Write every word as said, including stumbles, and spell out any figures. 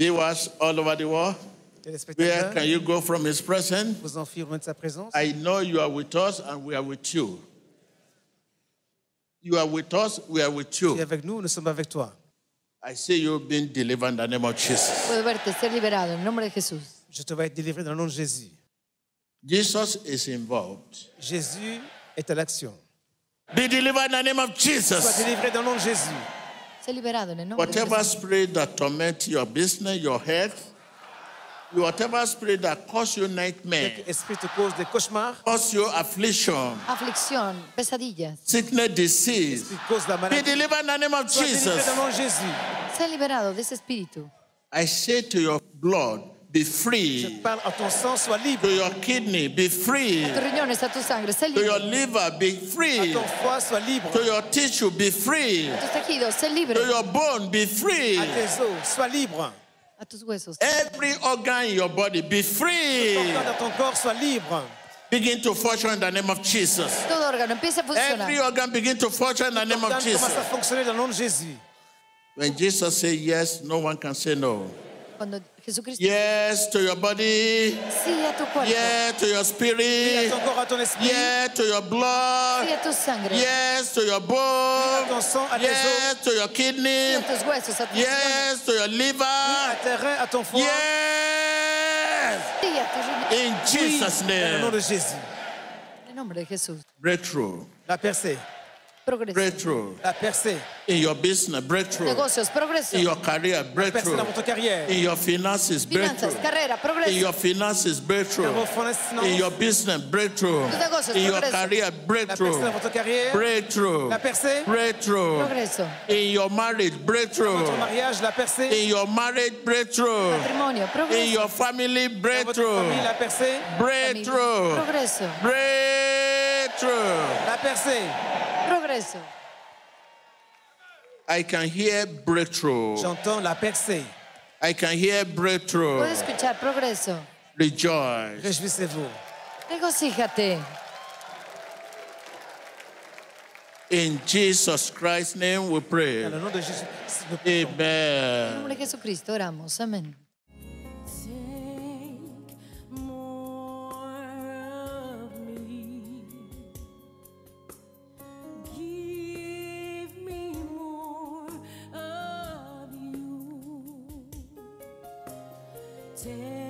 Viewers all over the world, where can you go from His presence? Vous enfuir loin de sa présence. I know you are with us and we are with you. You are with us, we are with you. Tu es avec nous, nous sommes avec toi. I see you being delivered in the name of Jesus. Puedo verte ser liberado en el nombre de Jesús. Je te vais être délivré dans le nom de Jésus. Jesus is involved. Jésus est à l'action. Be delivered in the name of Sois Jesus. délivré dans le nom de Jésus. Ser liberado en el nombre de Whatever Jesús. spirit that torment your business, your health, whatever spirit that cause you nightmare, Quel esprit te cause des cauchemars, cause you affliction, Aflicción, pesadillas. sickness, disease, esprit cause la be maladie. delivered in the name of Sois délivré Jesus. dans le nom de Jésus. Ser liberado de ese espíritu. I say to your blood, be Je free. parle à ton sang, sois libre. To your kidney, be free. A tus riñones, a tu sangre, sé To your libre. liver, be À free. ton foie, sois libre. To your tissue, be free. A tus tejidos, sé libre. To your bone, be free. À tes os, sois libre. A tus huesos. Every organ in your body, be free. Organe dans ton corps, sois libre. Begin to function in the name of Jesus. Todo órgano empieza a funcionar. Every organ begin to function in the name of Organe Jesus. commence à fonctionner dans le nom de Jésus. When Jesus says yes, no one can say no. Cuando Jesucristo Yes to your body. sí a tu cuerpo, Yes to your Oui à spirit. ton corps, à ton esprit, Yes to your blood. sí a tu sangre, Yes to your à bone. ton sang, à tes os, Yes to your sí kidney. a tus huesos, a tus riñones, Yes to your à liver. tes reins, à ton foie. Yes. sí a tus riñones. In Jesus' Dans le nom name. de Jésus. En el nombre de Jesús. Breakthrough. La percée, Progreso. Breakthrough. la percée, In your business, breakthrough. Negocios, progreso. In your career, percée breakthrough. dans votre carrière, In your finances, breakthrough. Finanzas, carrera, In progreso. your finances, dans breakthrough. vos finances, In your business, breakthrough. Tus negocios, In your progreso. career, la percée dans breakthrough. votre carrière, Breakthrough. la percée, Breakthrough. Progreso. In your marriage, votre breakthrough. mariage, la percée, In your marriage, breakthrough. Matrimonio, In progreso. your family, dans votre breakthrough. famille, la percée, Familia, Breakthrough. Progreso. Breakthrough. la percée. Progreso. I can hear breakthrough. J'entends la percée. I can hear breakthrough. Puedo escuchar progreso. Rejoice. Réjouissez-vous. Regocíjate. In Jesus Christ's name we Dans pray. le nom de Jésus. En el Amen. nombre de Jesucristo oramos. Amén. Take more of me. Give me more of you. Take